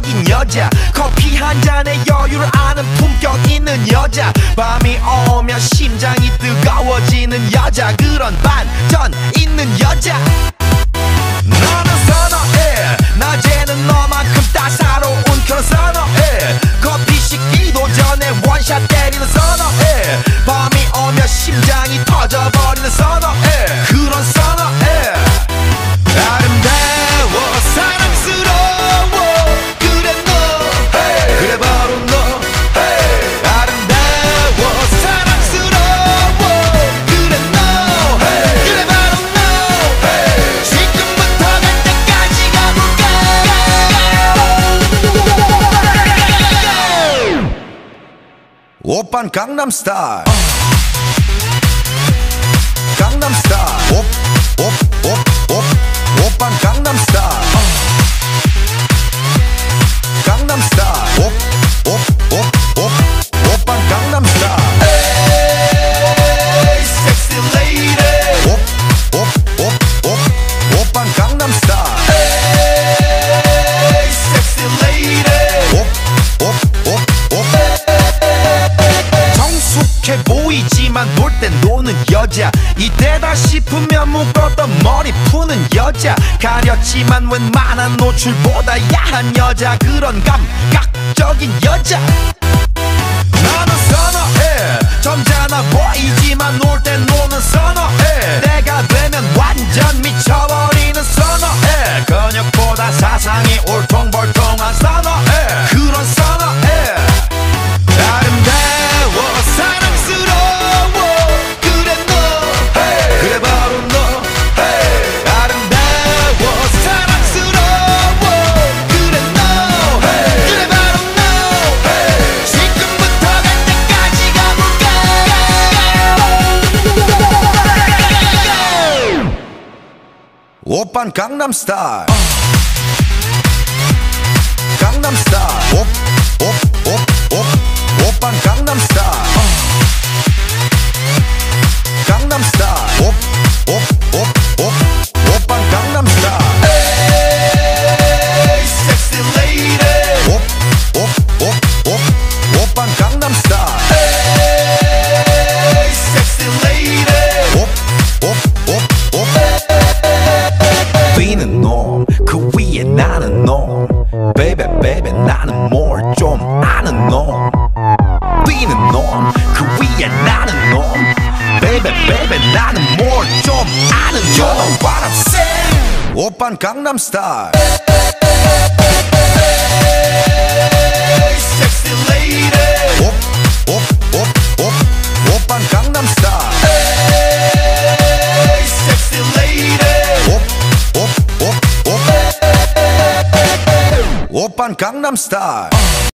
매력적인 여자, 커피 한 잔에 여유를 아는 품격 있는 여자, 밤이 오면 심장이 뜨거워지는 여자, 그런 반전 있는 여자. 너는 선호해, 낮에는 너만큼 따사로운 그런 선호해, 커피 식기도 전에 원샷 때리는 선호해, 밤이 오면 심장이 터져버리는 선호해, 그런 선호해. 아름다워 사랑스러워 그래 너, hey. 그래 바로 너, hey. 아름다워 사랑스러워 그래 너, hey. 그래 바로 너, hey. 지금부터 갈 때까지 가볼까. 오빤 강남스타일, 강남스타일, 오빤 강남스타일, 강남스타일, 오빤 강남스타일. Hey, sexy lady. 오빤 강남스타일. Hey, sexy lady. 정숙해 보이지만 놀 땐 노는 여자, 이때다 싶으면 묶었던 머리 푸는 여자, 가렸지만 웬만한 노출보다 야한 여자, 그런 감각적인 여자. 너는 선호해, 점잖아 보이지만 놀 땐 노는 선호해, 내가 되면 완전 미쳐버리는 선호해, 근육보다 사상이 울퉁불퉁한 선호해, 그런 선호해. 아름다워 사랑스러워 그래 너, hey. 그래 바로 너, hey. 아름다워 사랑스러워 그래 너, hey. 그래 바로 너, hey. 지금부터 갈 때까지 가볼까. 오빤 강남스타일, 강남스타일, 오빤 강남스타일, 강남스타일, 오빤 강남스타일. Hey, sexy lady. 오빤 강남스타일. Hey, sexy lady. B는 놈, 그 위에 나는 놈, baby baby 나는 뭘 좀 아는 놈. B는 놈, 그 위에 나는 놈, baby baby 나는 뭘 좀 아는 놈. You know what I'm saying? 오빤 강남스타일. Hey, sexy lady. 오빤 강남스타일. Hey, sexy lady. 오빤 강남스타일.